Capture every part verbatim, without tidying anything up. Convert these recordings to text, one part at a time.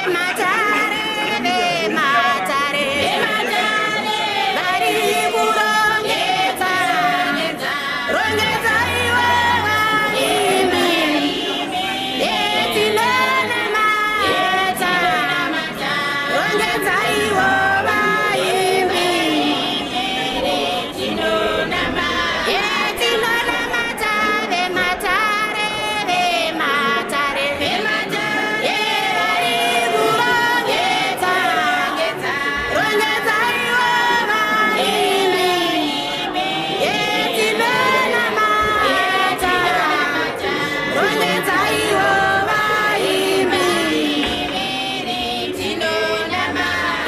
Nama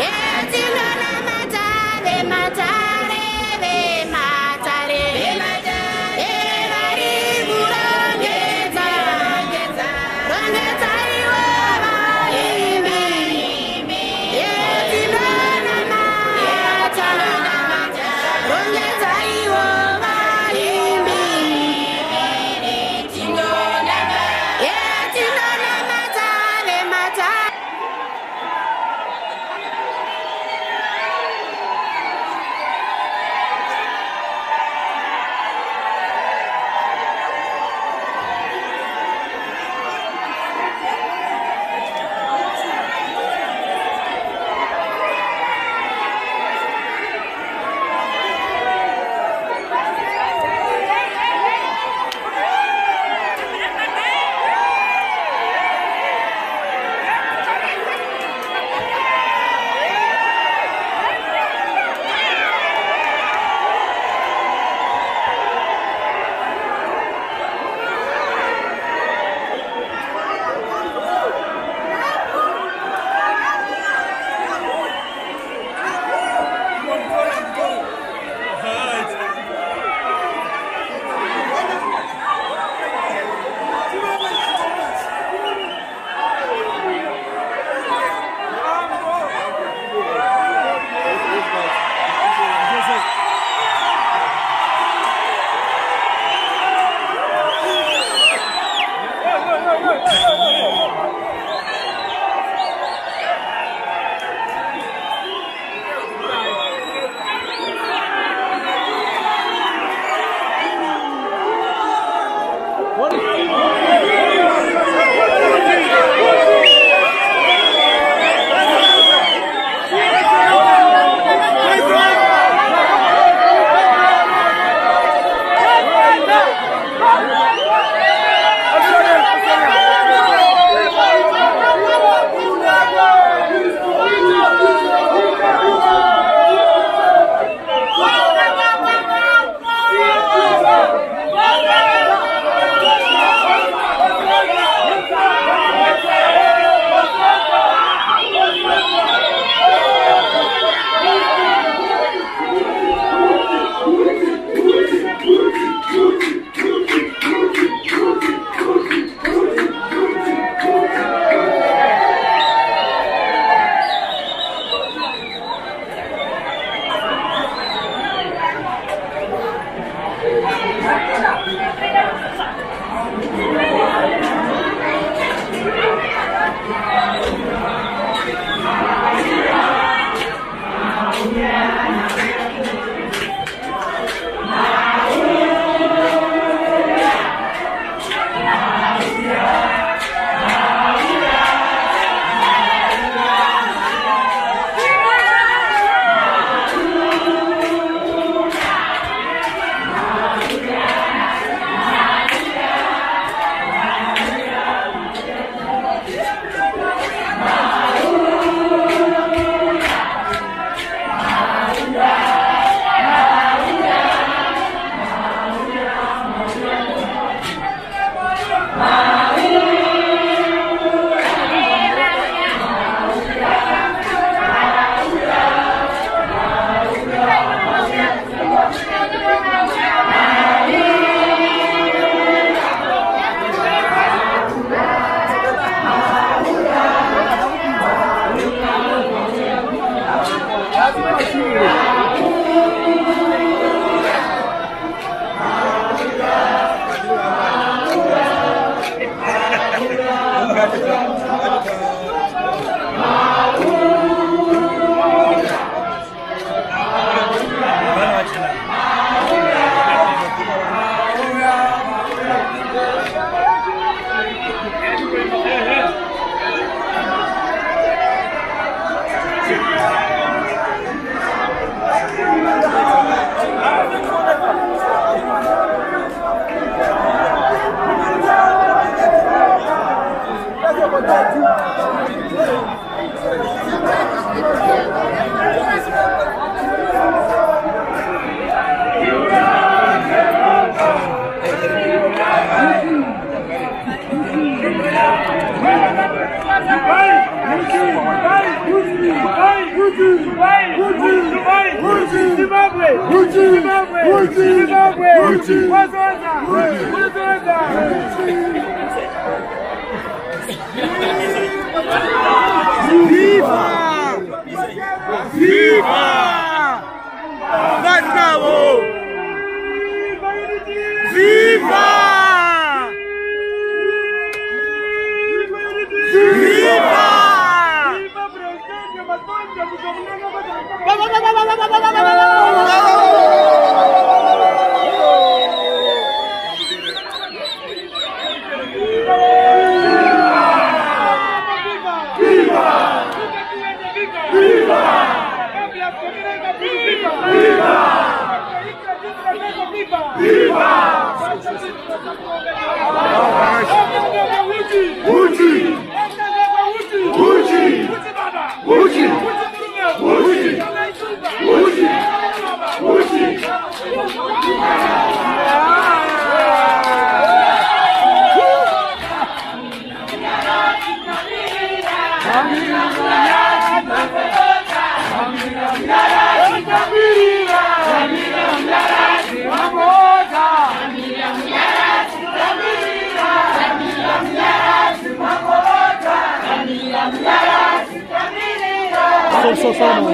Viva! Viva! Gustavo! Viva! Viva! So so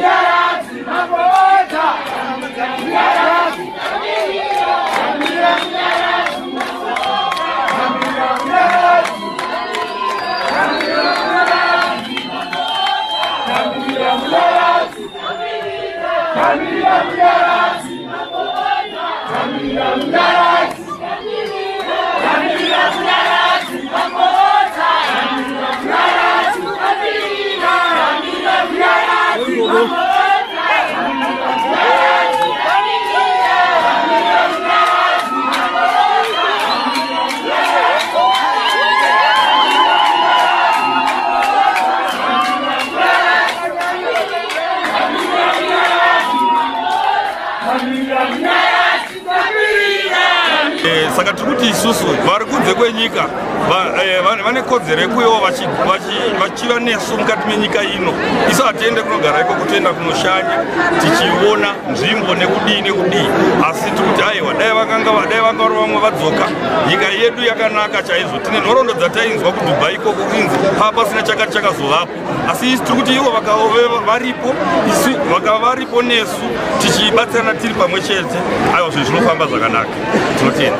saka tikuti isusu vari kunze kwenyika vane kodzero yekuiwo vachiva nesu mukati menyika ino. Isu hatiende kunogara iko kutoenda kunoshanya tichiona nzvimbo nekudii nekudii, asi tikuti aiwa dai vakanga dai vanga vari vamwe vadzoka nyika yedu yakanaka chaizvo. Tine nhoroondo dzatainzwa kuDubai ikoko kunzi hapasina chakati chakazovapo, asi isi tiri kuti ivo vakava varipo, isu vakava varipo nesu tichibatsirana tiri pamwe chete, aiwa zvinhu zvinofamba zvakanaka. Tinotenda.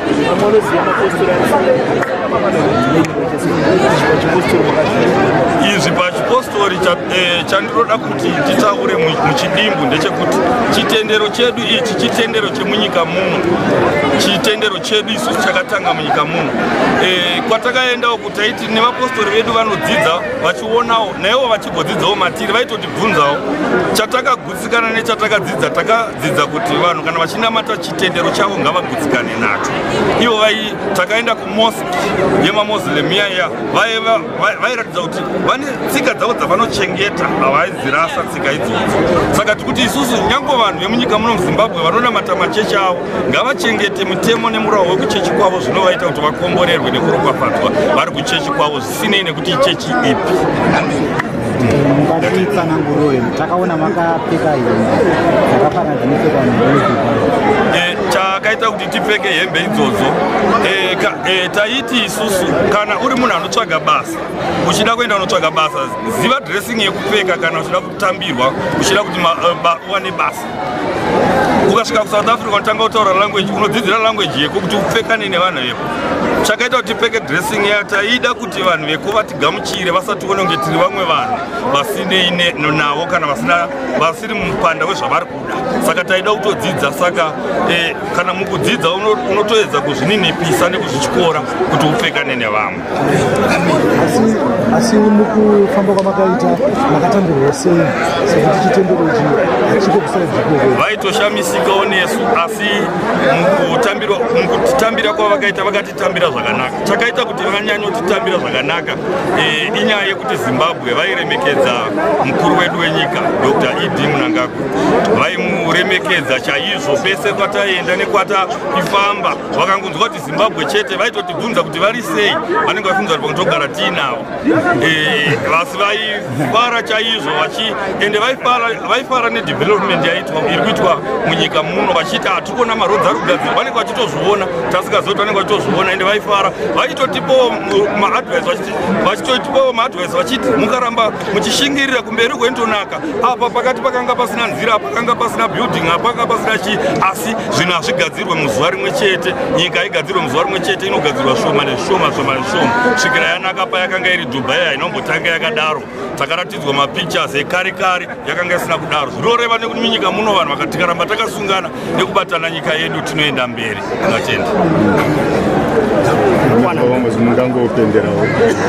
Izvi pachipostori chandinoda kuti titaure muchidimbu ndechekuti chitendero chedu ichi chitendero chemunyika muno, chitendero chedu isusu chakatanga munyika muno. Kwatakaendawo kuti taiti nevapostori vedu vanodzidza vachionawo naivo vachigodzidzawo matiri vaitotibvunzawo chatakagutsikana nechatakadzidza. Takadzidza kuti vanhu kana vachinamata chitendero chavo ngavagutsikane nacho. Ivo vai takaenda kumosque yemamuslim iya vairatidza kuti vane tsika dzavo dzavanochengeta, havaizirasa tsika idzodzo. Saka tikuti isusu nyange vanhu vemunyika muno muZimbabwe vanonamata machechi avo ngavachengete mitemo nemurau wekuchechi kwavo zvinovaita kuti vakomborerwe nekuropafadzwa vari kuchechi kwavo zvisinei nekuti ichechi ipi. Mukati tsananguro takaona makapfeka hembe dzakafanana dzinopfekwa nemuZimbabwe. Chakaita kuti tipfeke hembe idzodzo taiti isusu kana uri munhu anotsvaga basa, uchida kuenda unotsvaga basa, ziva dressing yekupfeka kana uchida kutambirwa, uchida kuti uwane basa. Ukasvika kuSouth Africa unotanga kutaura language, unodzidzira language yeko kuti upfekane nevanhu veko. Chakaita kuti tipfeke dressing yataida kuti vanhu veko vatigamuchire vasati one kunge tiri vamwe vanhu vasinei navo kana vasina vasiri mumupanda wezvavari kuda. Saka taida kutodzidza. Saka kana mukudzidza unotoedza kuzvininipisa nekuzvichikora kuti upfekane nevamwe. Asi mukufamba kwamakaita makatambirwa sei sekuti chitendero ichi chikokusaidziko vaitoshamisa taisikawo nesu asi mukutambira kwavo vakaita vakatitambira zvakanaka. Chakaita kuti vanyanya kutitambira zvakanaka inyaya yekuti Zimbabwe vairemekedza mukuru wedu wenyika Doctor Idi Mnangagwa, vaimuremekedza chaizvo pese kwataenda nekwataifamba. Vakangonzwa kuti Zimbabwe chete vaitotibvunza kuti vari sei, vanenge vafunza kuti pakutogara tiinavo. Vasi vaifara chaizvo ende vaifara nedevelopment yaitwa iri kuitwa munyika muno, vachiti hatikona marodzi ari kugadzirwa, vanenge vachitozviona tasingazoti vanenge vachitozviona ende vaifara. Vaitotipawo maadvice vachitotipawo maadvice vachiti mukaramba muchishingirira kumberi kwentonaka, apa pakati pakanga pasina nzira, pakanga pasina building, pakanga pasina chi, asi zvinhu hazvigadzirwe muzuva rimwe chete. Nyika igadzirwe muzuva rimwe chete, inogadzirwa shoma neshoma shoma neshoma svikira yanaka payakanga iri Dubai hainombotanga yakadaro. Takaratidzwa mapictures ekare kare yakanga isina kudaro. Zvinoreva nekuti munyika muno vanhu vakatikaramba takasungana nekubatana nyika yedu tinoenda mberi. Ngatenda. Vamos mungangopenderawo.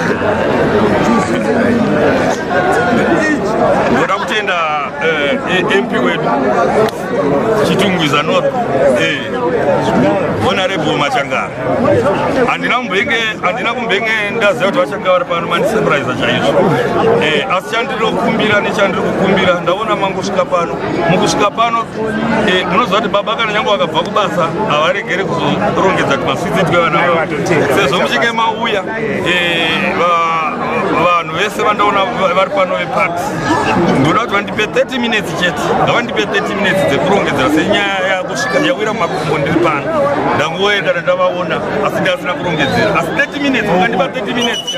Ndoda kutenda M P wedu Chitungwiza North Honorable Machangara. Andina kumbenge andina kumbenge ndaziva kuti vachanga vari pano mandisurprise chaizvo. Asi chandinokumbira nechandiri kukumbira ndaona mangosvika pano. Mukusvika pano munoziva kuti baba kana nyange vakabva kubasa havaregere kuzorongedza kuti maswitsi twevana vavo. Sezvo muchinge mauya vanhu vese vandaona vari pano vepati, ndoda kuti vandipe thirty minutes chete, ngavandipe thirty minutes dzekurongedzera senyaya yakusvika yawira mumakumbo ndiri pano. Ndangoenda ndavaona asi ndasina kurongedzera, asi thirty minutes mukandipa thirty minutes.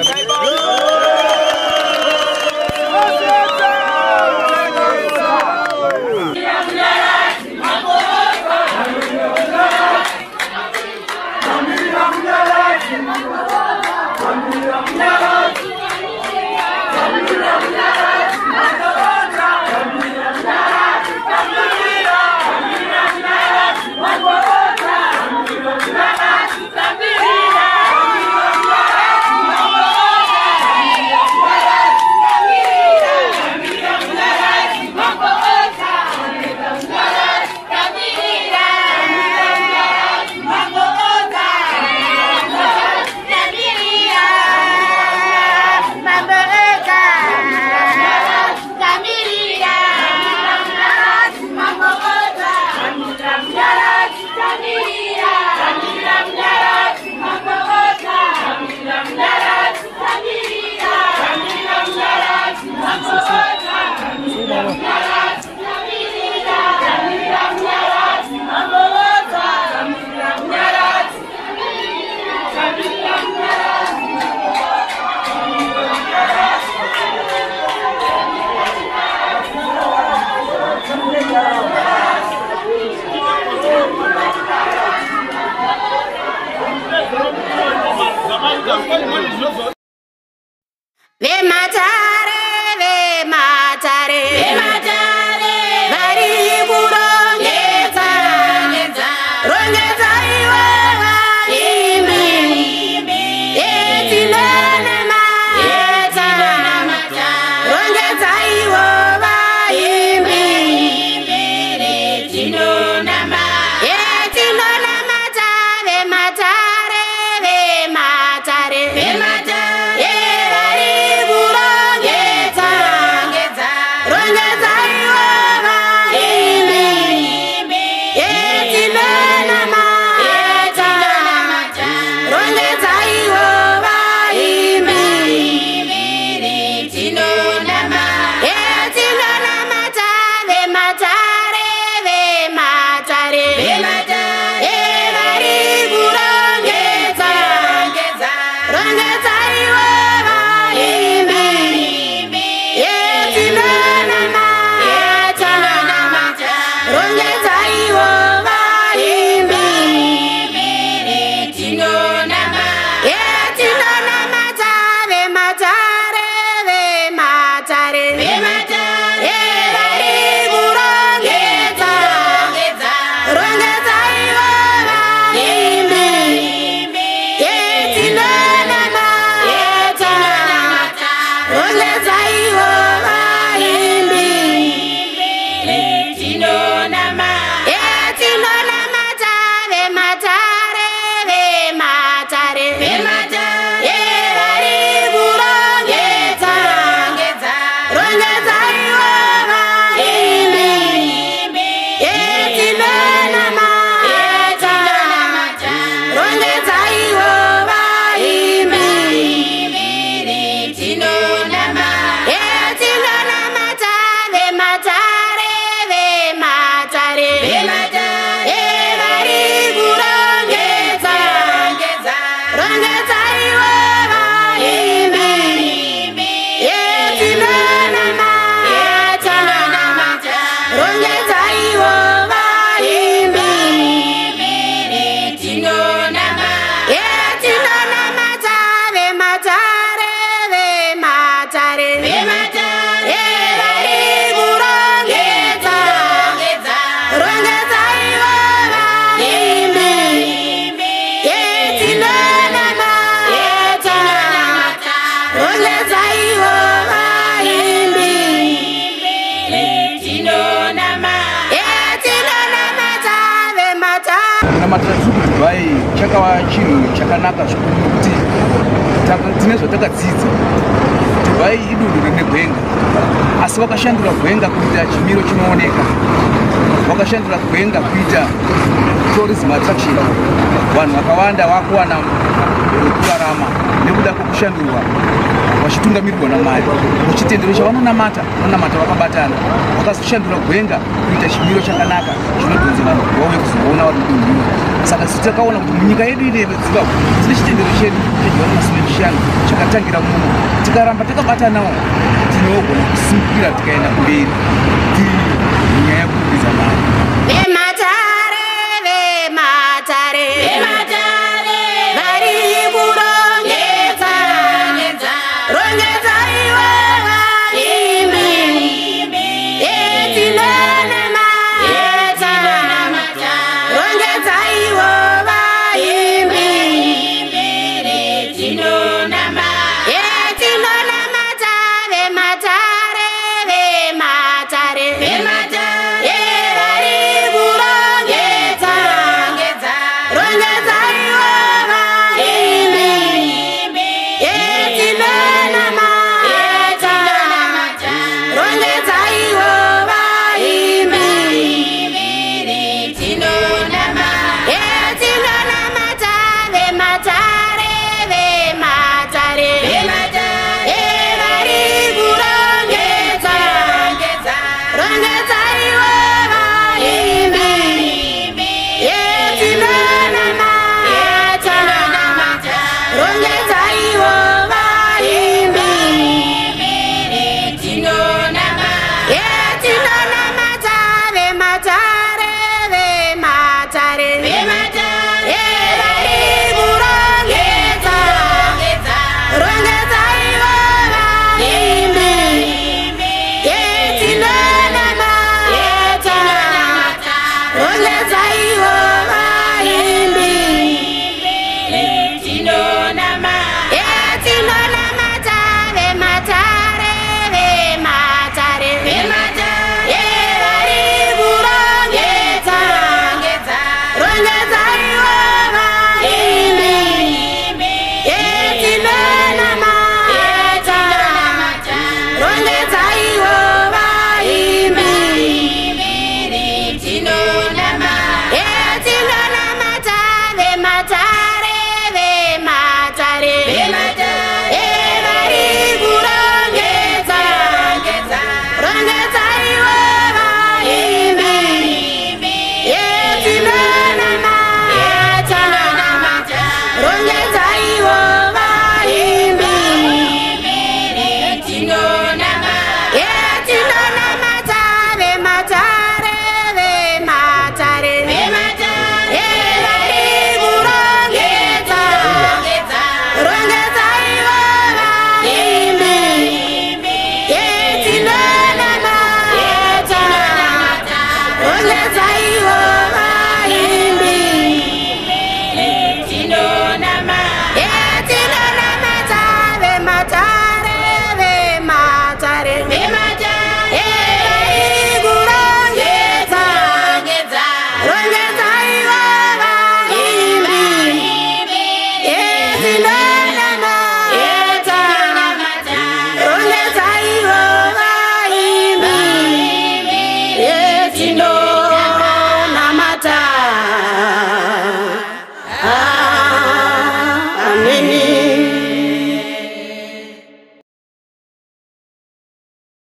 Dubai chakawa chinhu chakanaka zvikuru kuti tine zvatakadzidza. Dubai idunhu rine gwenga, asi vakashandura gwenga kuita chimiro chinooneka, vakashandura gwenga kuita tourism attraction. Vanhu vakawanda vakuwana kurarama nekuda kwekushandurwa vachitungamirirwa naMwari. Muchitendero chavanonamata vanonamata vakabatana, vakashandura gwenga kuita chimiro chakanaka chinodhonza vanhu kuti vauye kuzoona vari kudunhu. Saka sisi takaona kuti munyika yedu ine yeZimbabwe tine chitendero chedu chegore masome chishanu chakatangira muno. Tikaramba takabatanawo tinogona kusimukira tikaenda kumberi tiri munyaya yekurumbidza Mwari.